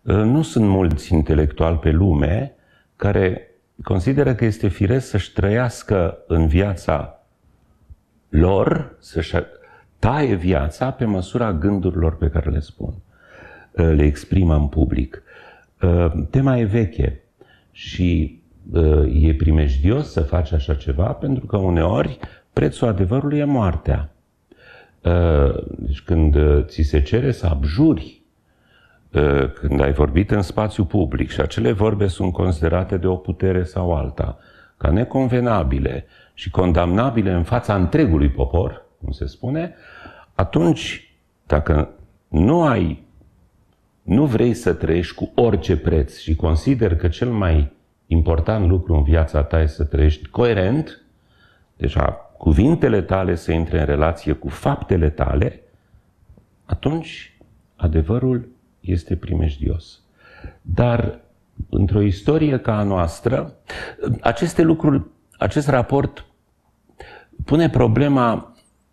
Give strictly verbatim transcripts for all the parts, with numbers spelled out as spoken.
Nu sunt mulți intelectuali pe lume care consideră că este firesc să-și trăiască în viața lor, să-și taie viața pe măsura gândurilor pe care le spun, le exprimă în public. Tema e veche și e primejdios să faci așa ceva, pentru că uneori prețul adevărului e moartea. Deci când ți se cere să abjuri, când ai vorbit în spațiu public și acele vorbe sunt considerate de o putere sau alta ca neconvenabile și condamnabile în fața întregului popor, cum se spune, atunci, dacă nu ai, nu vrei să trăiești cu orice preț și consider că cel mai important lucru în viața ta este să trăiești coerent, deci cuvintele tale să intre în relație cu faptele tale, atunci adevărul este primejdios. Dar într-o istorie ca a noastră, aceste lucruri, acest raport pune problema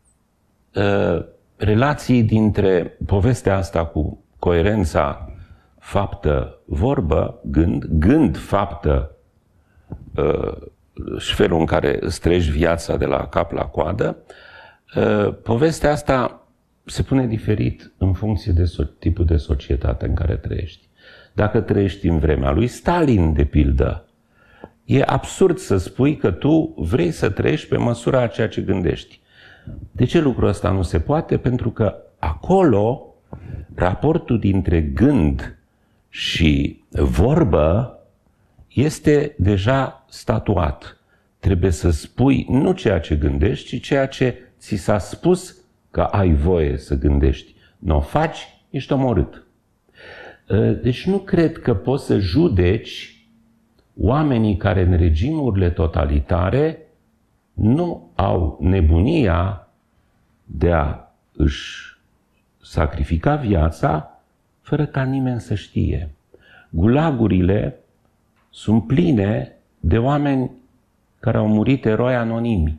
uh, relației dintre povestea asta cu coerența faptă-vorbă, gând, gând, faptă uh, și felul în care îți trăiești viața de la cap la coadă. Uh, povestea asta se pune diferit în funcție de so- tipul de societate în care trăiești. Dacă trăiești în vremea lui Stalin, de pildă, e absurd să spui că tu vrei să trăiești pe măsura a ceea ce gândești. De ce lucrul ăsta nu se poate? Pentru că acolo raportul dintre gând și vorbă este deja statuat. Trebuie să spui nu ceea ce gândești, ci ceea ce ți s-a spus că ai voie să gândești. Nu o faci, ești omorât. Deci nu cred că poți să judeci oamenii care în regimurile totalitare nu au nebunia de a își sacrifica viața fără ca nimeni să știe. Gulagurile sunt pline de oameni care au murit eroi anonimi.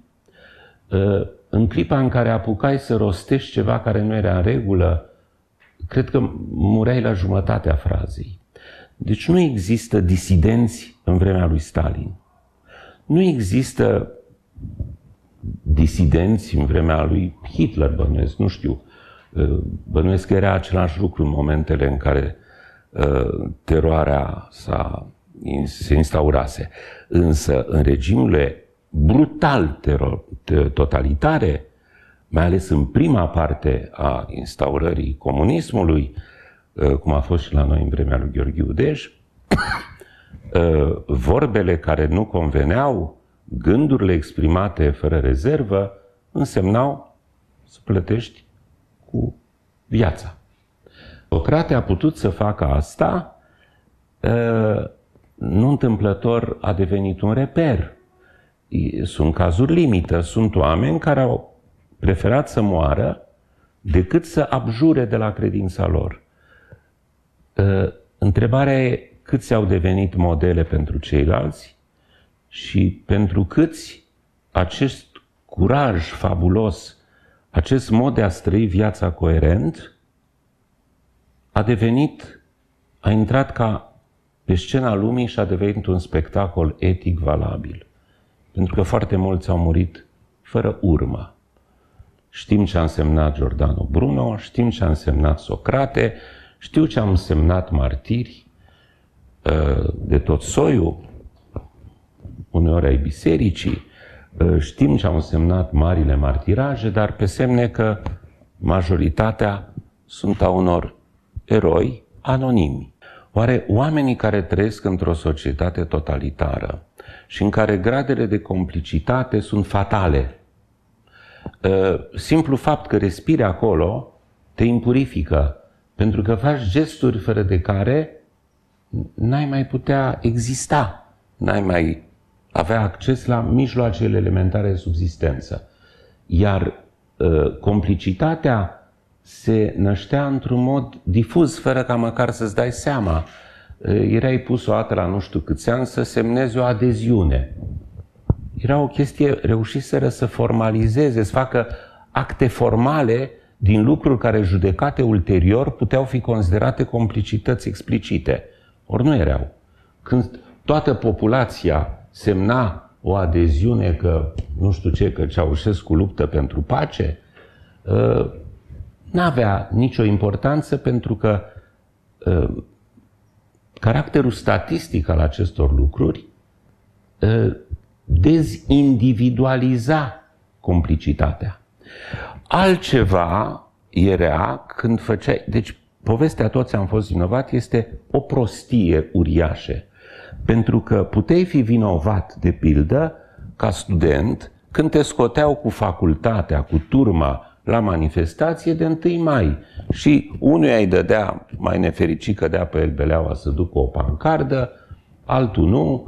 În clipa în care apucai să rostești ceva care nu era în regulă, cred că mureai la jumătatea frazei. Deci nu există disidenți în vremea lui Stalin. Nu există disidenți în vremea lui Hitler, bănuiesc, nu știu. Bănuiesc că era același lucru în momentele în care uh, teroarea s-a, se instaurase. Însă, în regimurile brutal teror, totalitare, mai ales în prima parte a instaurării comunismului, uh, cum a fost și la noi în vremea lui Gheorghe Udej, uh, vorbele care nu conveneau, gândurile exprimate fără rezervă, însemnau să plătești cu viața. Socrate a putut să facă asta, nu întâmplător a devenit un reper. Sunt cazuri limită, sunt oameni care au preferat să moară decât să abjure de la credința lor. Întrebarea e câți au devenit modele pentru ceilalți și pentru câți acest curaj fabulos, acest mod de a trăi viața coerent a devenit, a intrat ca pe scena lumii și a devenit un spectacol etic valabil. Pentru că foarte mulți au murit fără urmă. Știm ce a însemnat Giordano Bruno, știm ce a însemnat Socrate, știu ce a însemnat martiri de tot soiul, uneori ai bisericii, știm ce au însemnat marile martiraje, dar pe semne că majoritatea sunt a unor eroi anonimi. Oare oamenii care trăiesc într-o societate totalitară și în care gradele de complicitate sunt fatale, simplu fapt că respiri acolo te impurifică, pentru că faci gesturi fără de care n-ai mai putea exista, n-ai mai avea acces la mijloacele elementare de subzistență. Iar uh, complicitatea se năștea într-un mod difuz, fără ca măcar să-ți dai seama. Uh, erai pus o dată la nu știu câți ani să semnezi o adeziune. Era o chestie, reușiseră să formalizeze, să facă acte formale din lucruri care judecate ulterior puteau fi considerate complicități explicite. Ori nu erau. Când toată populația semna o adeziune că, nu știu ce, că Ceaușescu luptă pentru pace, n-avea nicio importanță, pentru că caracterul statistic al acestor lucruri dezindividualiza complicitatea. Altceva era când făceai... Deci, povestea toți am fost vinovați este o prostie uriașă. Pentru că puteai fi vinovat, de pildă, ca student, când te scoteau cu facultatea, cu turma, la manifestație de întâi mai. Și unuia îi dădea, mai nefericit că dea pe el beleaua să ducă o pancardă, altul nu.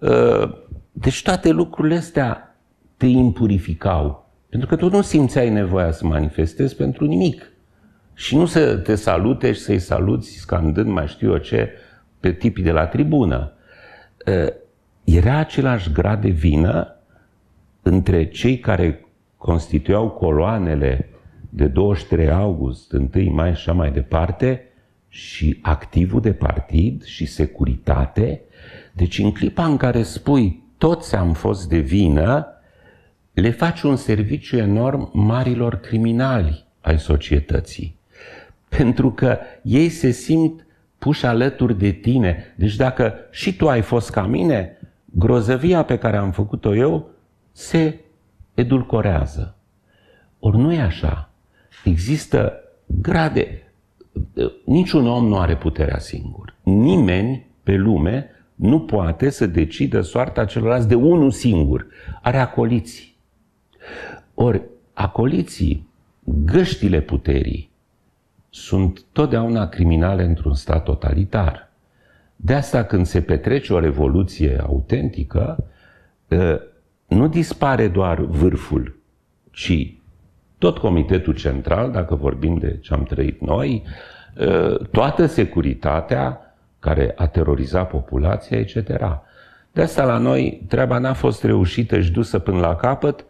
Deci toate lucrurile astea te impurificau. Pentru că tu nu simțeai nevoia să manifestezi pentru nimic. Și nu să te salute și să-i saluți scandând mai știu eu ce pe tipii de la tribună. Era același grad de vină între cei care constituiau coloanele de douăzeci și trei august, întâi mai și așa mai departe, și activul de partid și securitate. Deci în clipa în care spui toți am fost de vină, le faci un serviciu enorm marilor criminali ai societății. Pentru că ei se simt puși alături de tine. Deci dacă și tu ai fost ca mine, grozăvia pe care am făcut-o eu se edulcorează. Ori nu e așa. Există grade. Niciun om nu are puterea singur. Nimeni pe lume nu poate să decidă soarta celorlalți de unul singur. Are acoliții. Ori acoliții, găștile puterii, sunt totdeauna criminale într-un stat totalitar. De asta când se petrece o revoluție autentică, nu dispare doar vârful, ci tot comitetul central, dacă vorbim de ce am trăit noi, toată securitatea care a terorizat populația, et cetera. De asta la noi treaba n-a fost reușită și dusă până la capăt,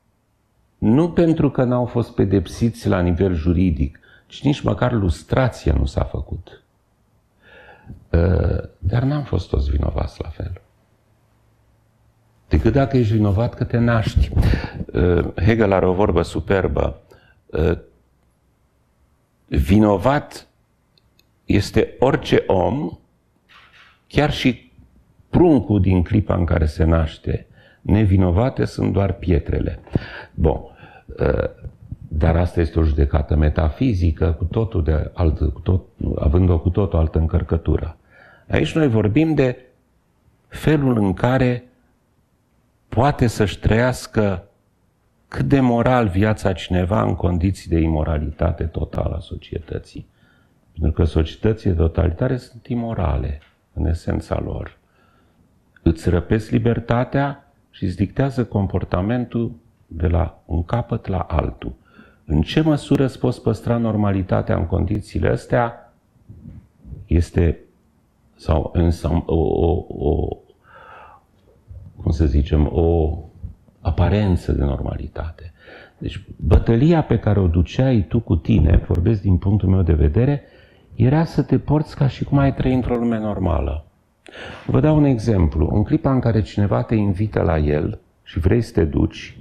nu pentru că n-au fost pedepsiți la nivel juridic, ci nici măcar lustrația nu s-a făcut. Dar n-am fost toți vinovați la fel. Decât dacă ești vinovat că te naști. Hegel are o vorbă superbă. Vinovat este orice om, chiar și pruncul din clipa în care se naște. Nevinovate sunt doar pietrele. Bun. Dar asta este o judecată metafizică, cu totul de altă, cu tot, având-o cu totul altă încărcătură. Aici noi vorbim de felul în care poate să-și trăiască cât de moral viața cineva în condiții de imoralitate totală a societății. Pentru că societățile totalitare sunt imorale, în esența lor. Îți răpesc libertatea și îți dictează comportamentul de la un capăt la altul. În ce măsură îți poți păstra normalitatea în condițiile astea este sau, sau o, o, o, cum să zicem, o aparență de normalitate. Deci bătălia pe care o duceai tu cu tine, vorbesc din punctul meu de vedere, era să te porți ca și cum ai trăi într-o lume normală. Vă dau un exemplu. În clipa în care cineva te invită la el și vrei să te duci,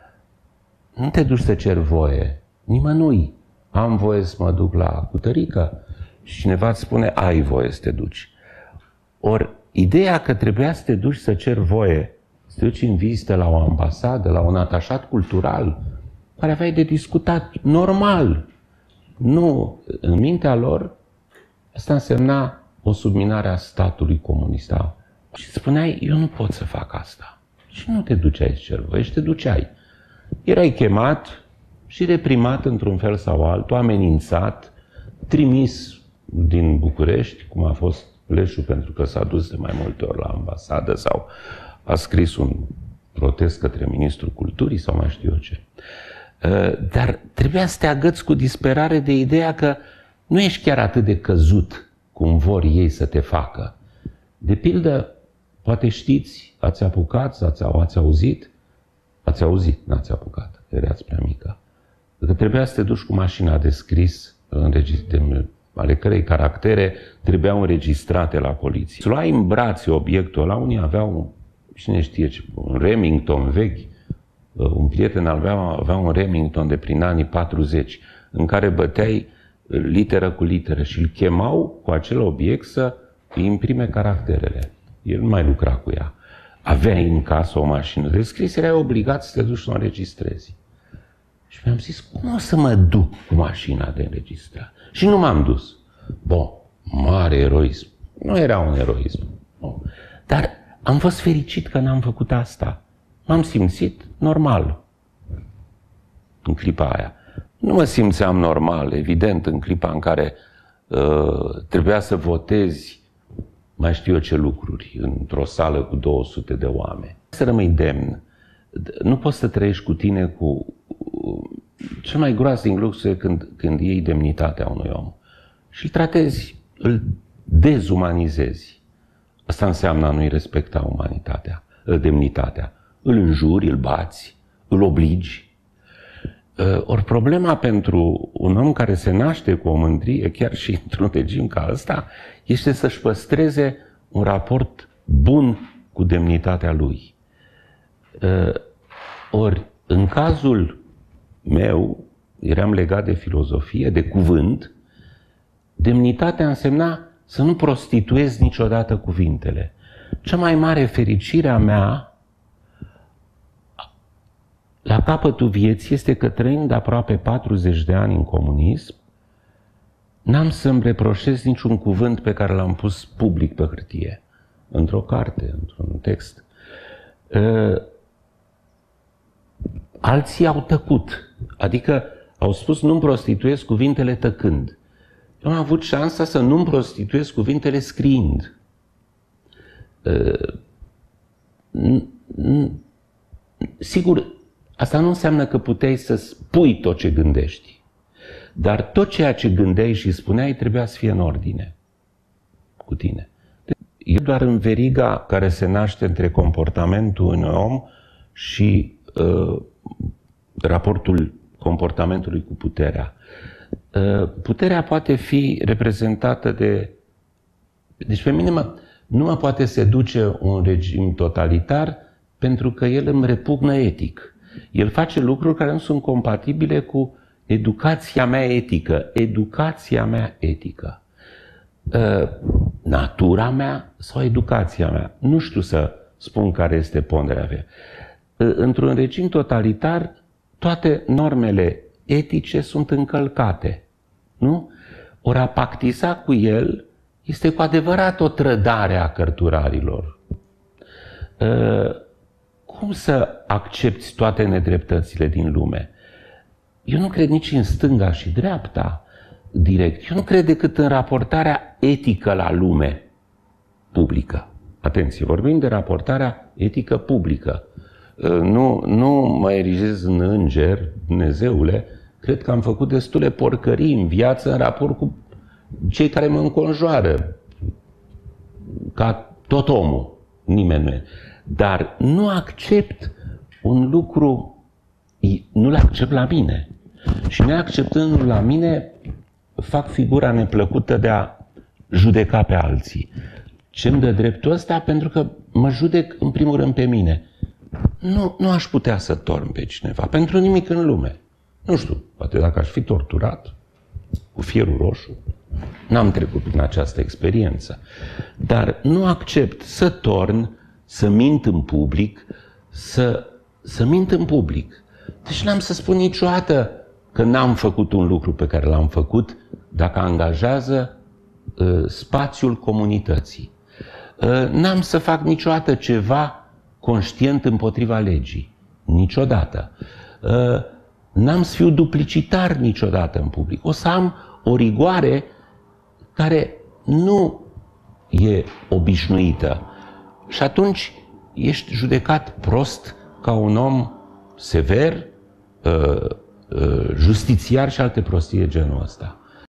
nu te duci să ceri voie. Nimănui. Am voie să mă duc la cutărică? Și cineva îți spune, ai voie să te duci. Ori, ideea că trebuia să te duci să ceri voie, să te duci în vizită la o ambasadă, la un atașat cultural, care aveai de discutat normal. Nu, în mintea lor, asta însemna o subminare a statului comunist. Și spuneai, eu nu pot să fac asta. Și nu te duceai să ceri voie, și te duceai. Erai chemat și reprimat într-un fel sau altul, amenințat, trimis din București, cum a fost Leșu pentru că s-a dus de mai multe ori la ambasadă sau a scris un protest către Ministrul Culturii sau mai știu eu ce. Dar trebuia să te agăți cu disperare de ideea că nu ești chiar atât de căzut cum vor ei să te facă. De pildă, poate știți, ați apucat, ați, ați auzit, ați auzit, n-ați apucat, erați prea mică. că trebuia să te duci cu mașina de scris, de, ale cărei caractere trebuiau înregistrate la poliție. Să luai în brațe obiectul ăla, unii aveau, cine știe, un Remington vechi, un prieten avea, avea un Remington de prin anii patruzeci, în care băteai literă cu literă și îl chemau cu acel obiect să îi imprime caracterele. El nu mai lucra cu ea. Aveai în casă o mașină de scris, erai obligat să te duci să o înregistrezi. Și mi-am zis, cum o să mă duc cu mașina de înregistrat? Și nu m-am dus. Bun, mare eroism. Nu era un eroism. Bun. Dar am fost fericit că n-am făcut asta. M-am simțit normal în clipa aia. Nu mă simțeam normal, evident, în clipa în care uh, trebuia să votezi mai știu eu ce lucruri într-o sală cu două sute de oameni. Să rămâi demn. Nu poți să trăiești cu tine cu cel mai groaznic lucru când, când iei demnitatea unui om și îl tratezi, îl dezumanizezi. Asta înseamnă a nu-i respecta umanitatea, demnitatea. Îl înjuri, îl bați, îl obligi. Ori problema pentru un om care se naște cu o mândrie, chiar și într-un regim ca ăsta, este să-și păstreze un raport bun cu demnitatea lui. Ori, în cazul meu, eram legat de filozofie, de cuvânt, demnitatea însemna să nu prostituez niciodată cuvintele. Cea mai mare fericire a mea la capătul vieții este că, trăind aproape patruzeci de ani în comunism, n-am să-mi reproșez niciun cuvânt pe care l-am pus public pe hârtie, într-o carte, într-un text. Alții au tăcut, adică au spus nu-mi prostituez cuvintele tăcând. Eu am avut șansa să nu-mi prostituez cuvintele scriind. Sigur, asta nu înseamnă că puteai să spui tot ce gândești, dar tot ceea ce gândeai și spuneai trebuia să fie în ordine cu tine. E doar în veriga care se naște între comportamentul unui om și uh, raportul comportamentului cu puterea. Uh, puterea poate fi reprezentată de... Deci pe mine mă, nu mă poate seduce un regim totalitar pentru că el îmi repugnă etic. El face lucruri care nu sunt compatibile cu educația mea etică. Educația mea etică. Uh, natura mea sau educația mea? Nu știu să spun care este ponderea mea. Uh, într-un regim totalitar, toate normele etice sunt încălcate. Nu? Ori a pactiza cu el este cu adevărat o trădare a cărturarilor. Uh, cum să accepti toate nedreptățile din lume? Eu nu cred nici în stânga și dreapta direct. Eu nu cred decât în raportarea etică la lume publică. Atenție, vorbim de raportarea etică publică. Nu, nu mă erigez în înger, Dumnezeule, cred că am făcut destule porcării în viață în raport cu cei care mă înconjoară. Ca tot omul, nimeni nu e. Dar nu accept un lucru, nu-l accept la mine. Și neacceptându-l la mine, fac figura neplăcută de a judeca pe alții. Ce-mi dă dreptul ăsta? Pentru că mă judec în primul rând pe mine. Nu, nu aș putea să torn pe cineva, pentru nimic în lume. Nu știu, poate dacă aș fi torturat cu fierul roșu, n-am trecut prin această experiență. Dar nu accept să torn, să mint în public, să, să mint în public. Deci n-am să spun niciodată că n-am făcut un lucru pe care l-am făcut dacă angajează uh, spațiul comunității. Uh, n-am să fac niciodată ceva conștient împotriva legii. Niciodată. Uh, n-am să fiu duplicitar niciodată în public. O să am o rigoare care nu e obișnuită. Și atunci ești judecat prost ca un om sever, uh, uh, justițiar și alte prostii de genul ăsta.